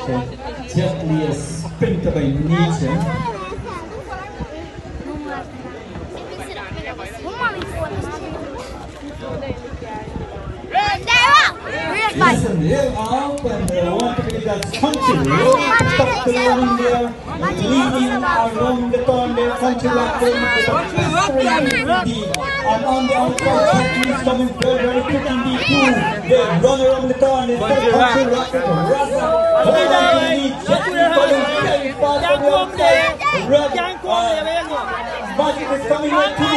Gently a sprinter by nature. Listen, they're up and they want to be that country road. Stop the running there, leading around the turn there, country rock going with the indeed. And on the outside, he's coming very, very quick indeed too. They run around the turn, they start country rock with Razack. Hold on to the lead, Jockey Colin very fast on the outside. Magic is coming here too.